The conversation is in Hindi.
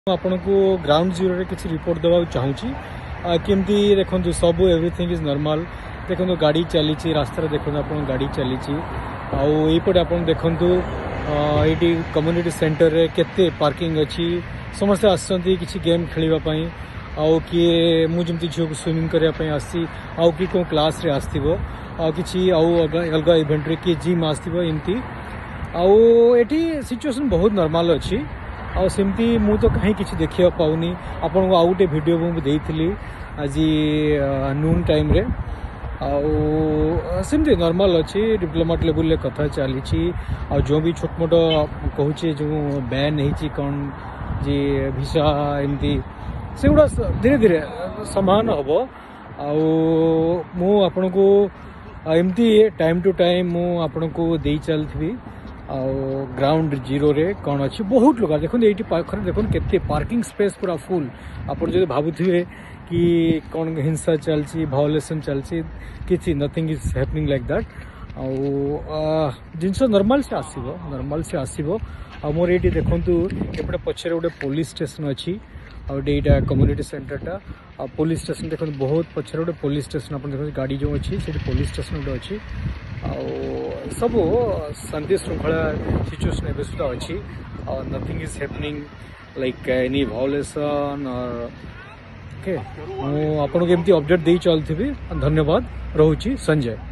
आपन को ग्राउंड जीरो रे किसी रिपोर्ट देवा चाहूँगी केमती देखो सब एवरीथिंग इज नॉर्मल देखो गाड़ी चली रास्तार देखो आप गाड़ी चली आईपटे आप देखु ये कम्युनिटी सेंटर रे केते पार्किंग अच्छी समस्त आसती किसी गेम खेलवाई आउ किए मुझे झील को स्विमिंग करने आसी आउ कि कौन क्लास रे आसथिबो किसी अलग इवेंट रे किए जिम आसथिबो एमती आउ एटी सिचुएशन बहुत नॉर्मल अच्छी आमती मु तो कहीं किसी देखा पाऊनी आपन को आउ गोटे वीडियो मुझे देती आज नून टाइम रे आमती नॉर्मल अच्छी डिप्लोमेट लेवल कथा चली जो भी छोट मोट कहूँ जो बैन हो कौन जी भिसा एमती से गुड़ा धीरे धीरे समान हम आपन को एमती टाइम टू टाइम मुझे दे चलती ग्राउंड जीरो रे कौन अच्छी बहुत लोग देखो ये देखो केते पार्किंग स्पेस पूरा फुल आप भावुए कि कौन हिंसा चलती भायोलेसन चलती किसी nothing is happening like that जिनस नॉर्मल से आसो मोर ये देखु एपटे पछरे गोटे पुलिस स्टेशन अच्छी आईटा कम्युनिटी सेंटरटा पुलिस स्टेशन देखो बहुत पछरे गोटे पुलिस स्टेशन आप देखो गाड़ी जो अच्छी से पुलिस स्टेशन गोटे अच्छी सब शांति श्रृंखला सिचुएशन एवं सुधा अच्छी nothing is happening like any violation okay आपको एमती अपडेट दे चलती धन्यवाद रोची संजय।